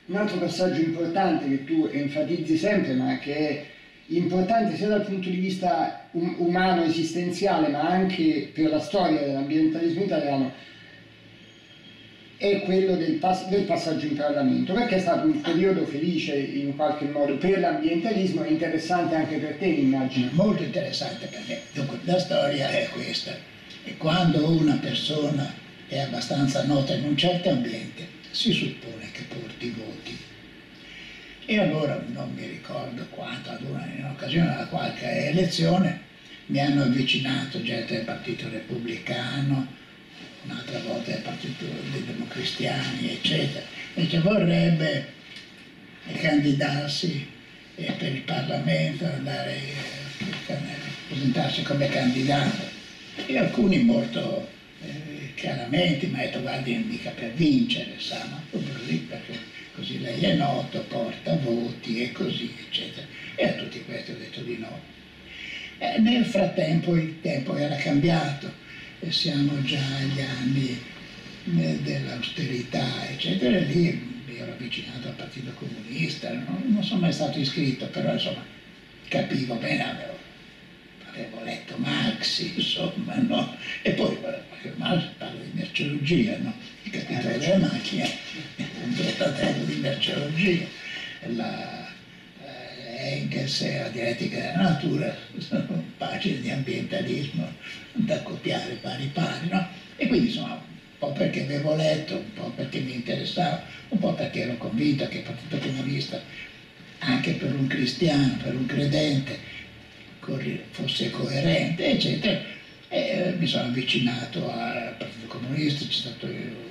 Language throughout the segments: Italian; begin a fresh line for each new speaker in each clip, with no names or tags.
Un altro passaggio importante che tu enfatizzi sempre, ma che è importante sia dal punto di vista umano, esistenziale, ma anche per la storia dell'ambientalismo italiano, è quello del passaggio in Parlamento, perché è stato un periodo felice in qualche modo per l'ambientalismo e interessante anche per te, immagino.
Molto interessante per me. Dunque, la storia è questa: e quando una persona è abbastanza nota in un certo ambiente, si suppone che porti voti. E allora non mi ricordo quanto, in occasione della qualche elezione mi hanno avvicinato gente del Partito Repubblicano, un'altra volta del Partito dei Democristiani, eccetera, e che vorrebbe candidarsi per il Parlamento, andare a presentarsi come candidato. E alcuni molto chiaramente mi hanno detto: guardi, mica per vincere, sa, ma proprio così, perché così lei è noto, porta voti e così, eccetera. E a tutti questi ho detto di no. Nel frattempo il tempo era cambiato, e siamo già agli anni dell'austerità, eccetera, e lì mi ero avvicinato al Partito Comunista, non sono mai stato iscritto, però insomma capivo bene, avevo letto Marx, insomma, no? E poi Marx parla di merceologia, no? Il capitolo delle macchine, un trattatello di merceologia, Engels e la dialettica della natura, sono pagine di ambientalismo da copiare pari pari, no? E quindi insomma, un po' perché avevo letto, un po' perché mi interessava, un po' perché ero convinto che il Partito Comunista, anche per un cristiano, per un credente, fosse coerente, eccetera, e mi sono avvicinato al Partito Comunista. C'è stato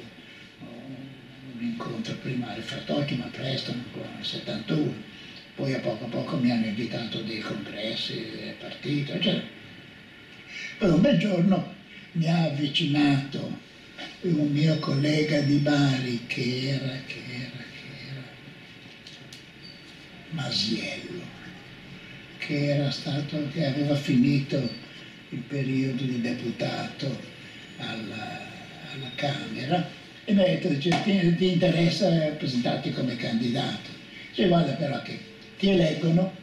un incontro prima al Fratocchi, ma presto, nel 71, poi a poco mi hanno invitato a dei congressi del partito, eccetera. Poi un bel giorno mi ha avvicinato un mio collega di Bari che era Masiello, che aveva finito il periodo di deputato alla Camera, e mi ha detto: ti interessa presentarti come candidato? Dice: guarda, però che ti eleggono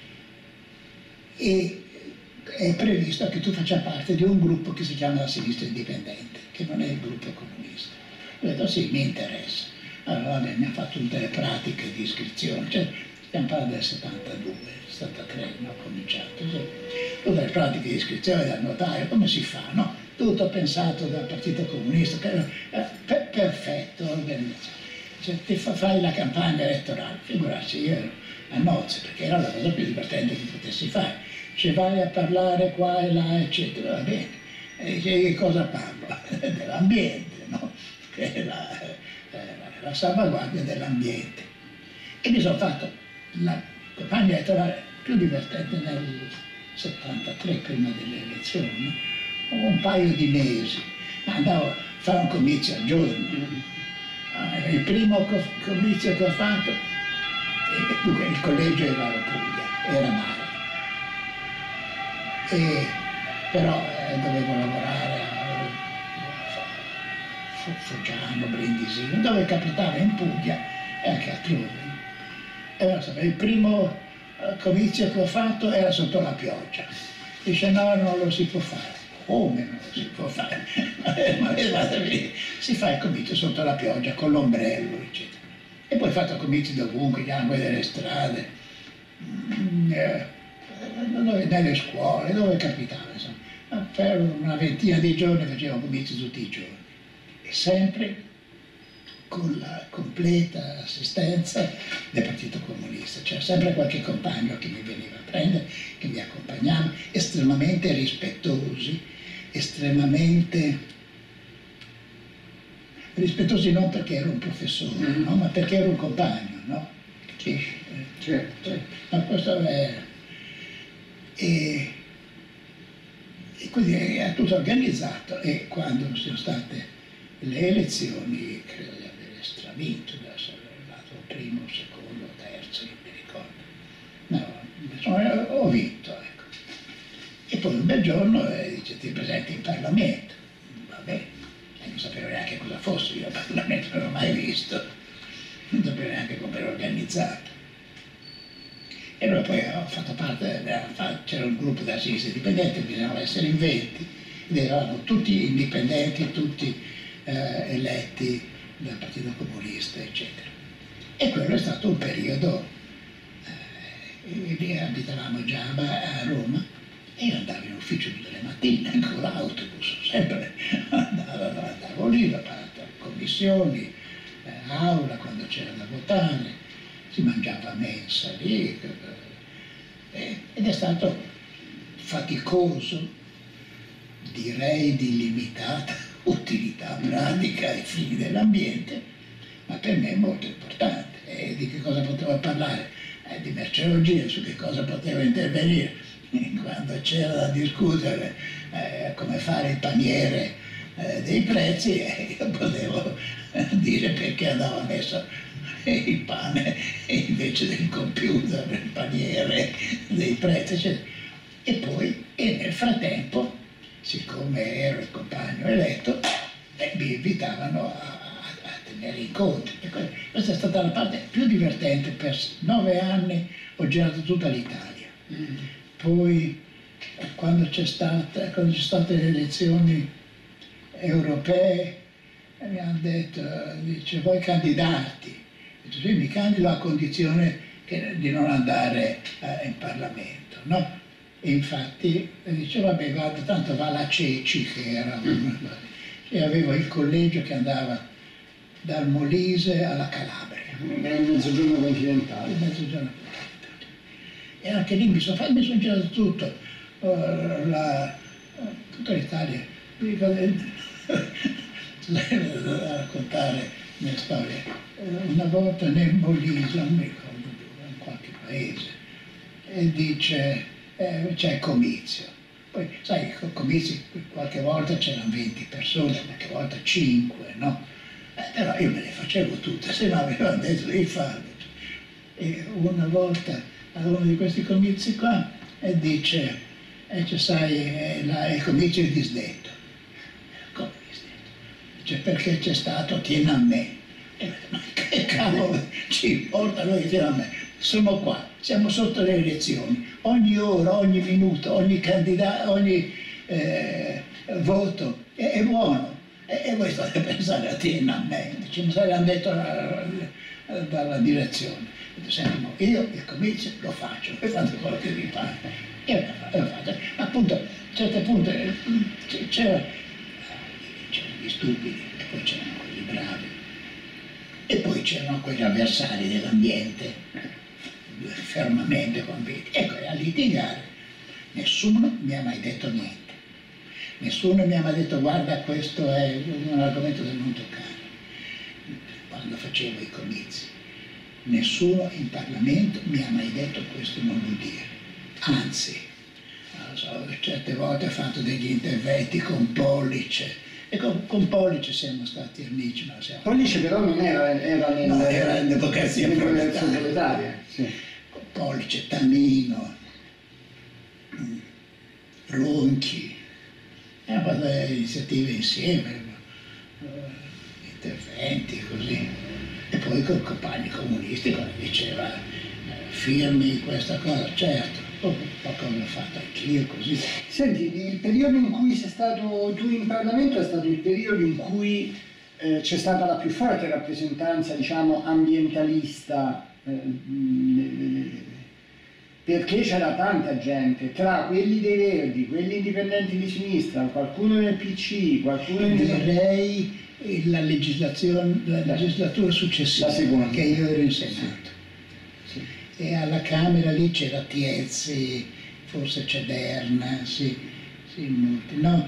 e è previsto che tu faccia parte di un gruppo che si chiama la Sinistra Indipendente, che non è il gruppo comunista. Ho detto: sì, mi interessa. Allora vabbè, mi ha fatto tutte le pratiche di iscrizione, cioè stiamo parlando del 72, 73, no? Ho cominciato, sì. Tutte le pratiche di iscrizione dal notaio, come si fa, no? Tutto pensato dal Partito Comunista, che era perfetto, organizzato. Cioè, fai la campagna elettorale, figurarsi, io ero a nozze, perché era la cosa più divertente che potessi fare. Ci vai a parlare qua e là, eccetera, va bene. E di cosa parlo? Dell'ambiente, no? Che è la salvaguardia dell'ambiente. E mi sono fatto la campagna elettorale più divertente nel 73, prima delle elezioni, un paio di mesi. Andavo a fare un comizio al giorno. Il primo comizio che ho fatto, dunque il collegio era la Puglia, era mare. Però dovevo lavorare a Foggiano, Brindisi, dove capitava in Puglia e anche altrove. E il primo comizio che ho fatto era sotto la pioggia. Dice: no, non lo si può fare. Come non lo si può fare? Ma si fa il comizio sotto la pioggia con l'ombrello, eccetera. E poi ho fatto comizi dovunque, gli angoli delle strade, nelle scuole, dove capitava, insomma. Per una ventina di giorni facevo comizi tutti i giorni, e sempre con la completa assistenza del Partito Comunista. C'era sempre qualche compagno che mi veniva a prendere, che mi accompagnava, estremamente rispettosi, estremamente rispettosi non perché ero un professore, no? Ma perché ero un compagno, no? Capisci?
Certo.
Ma questo è... E quindi era tutto organizzato, e quando sono state le elezioni credo di aver stravinto, di essere arrivato primo, secondo, terzo, non mi ricordo. No, insomma, ho vinto, ecco. E poi un bel giorno dice: ti presenti in Parlamento. Va bene, non sapevo neanche cosa fosse io al Parlamento, non l'ho mai visto, non sapevo neanche come organizzato. E allora poi ho fatto parte, c'era un gruppo della sinistra indipendente, bisognava essere in 20, ed eravamo tutti indipendenti, tutti eletti dal Partito Comunista, eccetera. E quello è stato un periodo, lì abitavamo già a Roma, e io andavo in ufficio tutte le mattine con l'autobus, sempre andavo lì, ho fatto commissioni, aula quando c'era da votare, si mangiava a mensa lì, ed è stato faticoso, direi di limitata utilità pratica ai fini dell'ambiente, ma per me molto importante. E di che cosa potevo parlare? Di merceologia, su che cosa potevo intervenire. Quando c'era da discutere come fare il paniere dei prezzi, io potevo dire perché andava messo il pane invece del computer, il paniere dei prezzi, eccetera. E poi, nel frattempo, siccome ero il compagno eletto, mi invitavano a tenere incontri. Questa è stata la parte più divertente. Per 9 anni ho girato tutta l'Italia. Poi, quando ci sono state le elezioni europee, mi hanno detto, dice, vuoi candidarti? Ho detto, sì, mi candido a condizione di non andare in Parlamento, no? E infatti dice, vabbè, guarda, tanto va la Ceci, che era e avevo il collegio che andava dal Molise alla Calabria.
Nel Mezzogiorno continentale.
Il Mezzogiorno continentale. E anche lì mi sono girato tutto, tutta l'Italia. Da raccontare le storie. Una volta nel Molise, non mi ricordo dove, in qualche paese, e dice, c'è comizio. Poi, sai, comizi qualche volta c'erano 20 persone, qualche volta 5, no? Però io me le facevo tutte, se no avevano detto di farlo. E una volta a uno di questi comizi qua e dice, sai, il comizio è disdetto. Come disdetto? Dice, perché c'è stato Tiananmen. E ma che cavolo ci importa noi Tiananmen? Sono qua, siamo sotto le elezioni, ogni ora, ogni minuto, ogni candidato, ogni voto è buono. E voi state a pensare a Tiananmen, ce ne l'hanno detto dalla direzione. Senti, io il comizio lo faccio, voi fate quello che vi pare. E l'ho fatto. Appunto, a un certo punto c'erano gli stupidi, e poi c'erano quelli bravi, e poi c'erano quegli avversari dell'ambiente, fermamente convinti. Ecco, a litigare nessuno mi ha mai detto niente. Nessuno mi ha mai detto, guarda, questo è un argomento da non toccare. Quando facevo i comizi, nessuno in Parlamento mi ha mai detto questo non lo dire. Anzi, non so, certe volte ho fatto degli interventi con Pollice, e con Pollice siamo stati amici. Ma siamo...
Pollice però non era
in Democrazia Proletaria.
Sì.
Con Pollice, Tamino, Ronchi. Abbiamo fatto delle iniziative insieme, interventi così. E poi con i compagni comunisti, quando diceva firmi questa cosa, certo, un po' come ho fatto anch'io così.
Senti, il periodo in cui sei stato tu in Parlamento è stato il periodo in cui c'è stata la più forte rappresentanza, diciamo, ambientalista, perché c'era tanta gente, tra quelli dei Verdi, quelli indipendenti di sinistra, qualcuno nel PC, qualcuno in...
Direi la legislatura successiva,
la seconda,
che io ero in Senato.
Sì.
E alla Camera lì c'era Tiezzi, forse Cederna, sì, molti. No,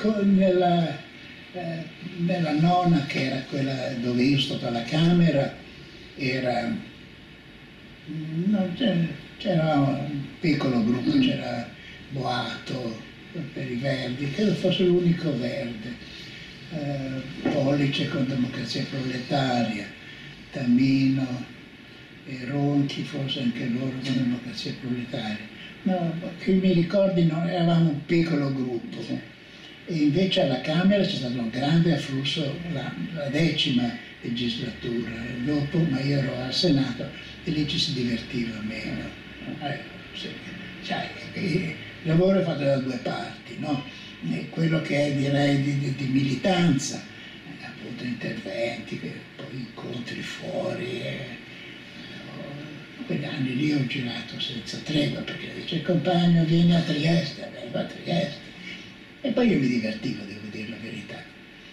nella nona, che era quella dove io sto alla Camera, era... c'era un piccolo gruppo, c'era Boato per i Verdi, credo fosse l'unico verde, Pollice con Democrazia Proletaria, Tamino e Ronchi, forse anche loro con Democrazia Proletaria. No, che mi ricordi, no, eravamo un piccolo gruppo.
Sì.
E invece alla Camera c'è stato un grande afflusso, la 10ª legislatura, dopo, ma io ero al Senato, e lì ci si divertiva meno. Sì. Sai, il lavoro è fatto da due parti, no? Quello che è, direi, di militanza, appunto interventi, poi incontri fuori. Quegli anni lì ho girato senza tregua, perché dice il compagno vieni a Trieste, vengo a Trieste. E poi io mi divertivo, devo dire la verità,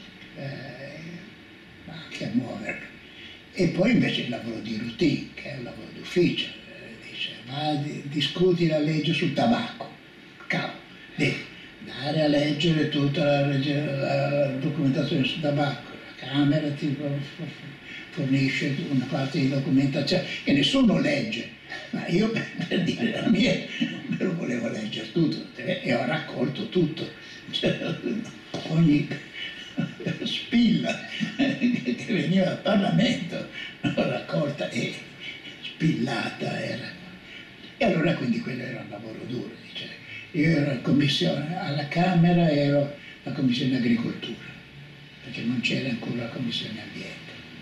ma anche a muovermi. E poi invece il lavoro di routine, che è un lavoro d'ufficio, dice discuti la legge sul tabacco, cavolo, devi andare a leggere tutta la documentazione sul tabacco, la Camera ti fornisce una parte di documentazione che nessuno legge, ma io per dire la mia me lo volevo leggere tutto e ho raccolto tutto, cioè, ogni spilla che veniva dal Parlamento l'ho raccolta e spillata era. E allora quindi quello era un lavoro duro, dice. Io ero in commissione, alla Camera ero la commissione agricoltura, perché non c'era ancora la commissione ambiente.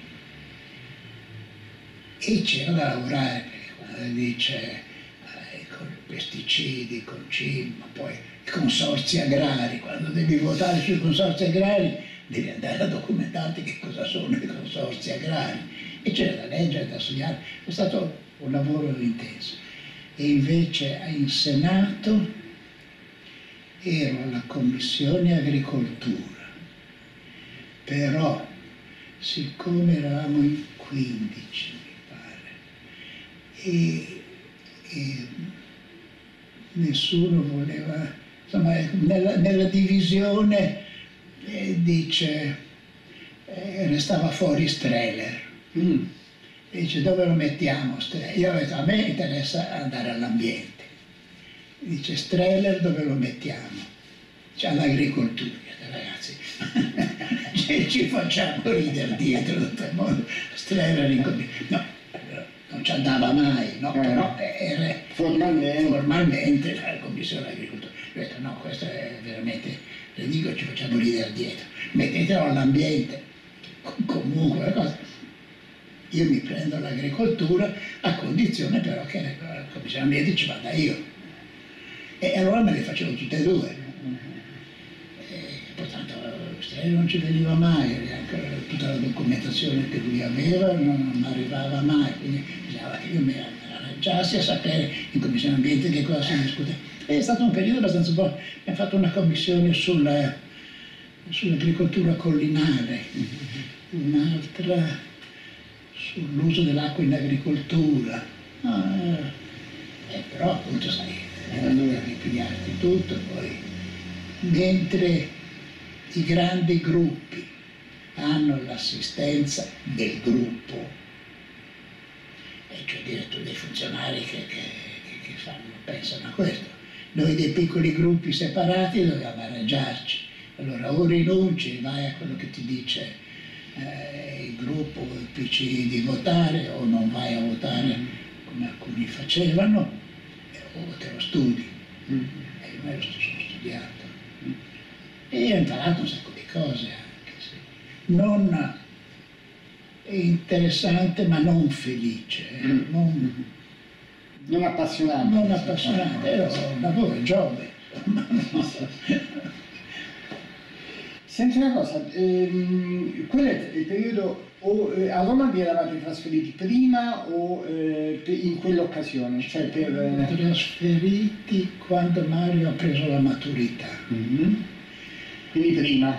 E c'era da lavorare, perché quando dice con i pesticidi, col cibo, poi i consorzi agrari, quando devi votare sui consorzi agrari devi andare a documentarti che cosa sono i consorzi agrari. E c'era da leggere, da studiare, è stato un lavoro intenso. E invece in Senato ero alla Commissione Agricoltura, però siccome eravamo in 15, e nessuno voleva, insomma, nella divisione dice restava fuori Streller. Dice dove lo mettiamo Streller? Io ho detto a me interessa andare all'ambiente. Dice Streller dove lo mettiamo? Dice all'agricoltura. Ragazzi ci facciamo ridere dietro tutto il mondo. Streller no, non ci andava mai, no? Però era formalmente la Commissione Agricoltura. Ho detto no, questo è veramente, le dico, ci facciamo ridere dietro, mettetelo all'ambiente, comunque cosa. Io mi prendo l'agricoltura a condizione però che la Commissione Ambiente ci vada io. E allora me le facevo tutte e due. Portanto Streller non ci veniva mai, anche tutta la documentazione che lui aveva non arrivava mai, quindi bisognava che io mi arrangiassi a sapere in Commissione Ambiente che cosa si discute. È stato un periodo abbastanza buono, abbiamo fatto una commissione sull'agricoltura collinare, un'altra sull'uso dell'acqua in agricoltura, però appunto sai, devi ripigliarti tutto, poi mentre i grandi gruppi hanno l'assistenza del gruppo, e cioè addirittura dei funzionari che pensano a questo. Noi dei piccoli gruppi separati dobbiamo arrangiarci. Allora o rinunci, vai a quello che ti dice il gruppo, il PC di votare, o non vai a votare come alcuni facevano, o te lo studi. E io me lo sono studiato. E ho imparato un sacco di cose anche, sì. Non interessante ma non felice,
non appassionante.
Non appassionante, era un lavoro giovane.
Senti una cosa, quello è il periodo, a Roma vi eravate trasferiti prima o in quell'occasione? Cioè per...
Trasferiti quando Mario ha preso la maturità.
Quindi prima?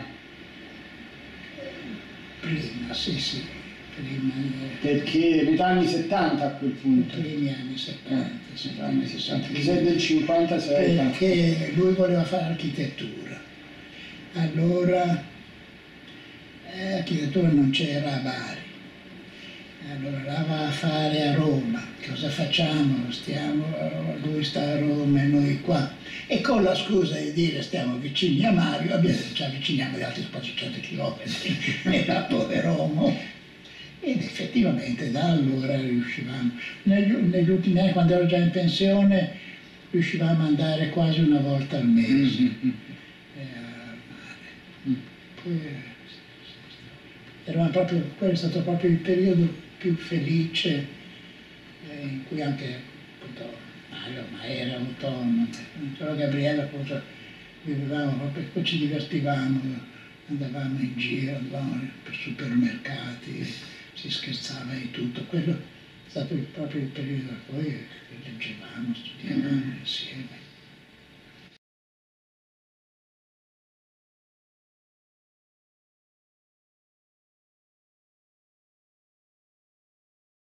Prima, sì. Prima,
perché metà anni 70 a quel punto?
Primi anni 70.
Anni 60. Ti sei del 56?
Perché lui voleva fare architettura. Allora, architettura non c'era a Bari. Allora la va a fare a Roma. Cosa facciamo? Lui sta a Roma e noi qua. E con la scusa di dire stiamo vicini a Mario, ci avviciniamo di altri 400 chilometri nella Poveromo. Ed effettivamente da allora riuscivamo. Negli ultimi anni, quando ero già in pensione, riuscivamo ad andare quasi una volta al mese. Poi, quello è stato proprio il periodo più felice in cui anche appunto Mario, ma era autonomo, solo Gabriella appunto vivevamo proprio, poi ci divertivamo, andavamo in giro, andavamo per supermercati, si scherzava di tutto, quello è stato proprio il periodo, poi leggevamo, studiavamo insieme.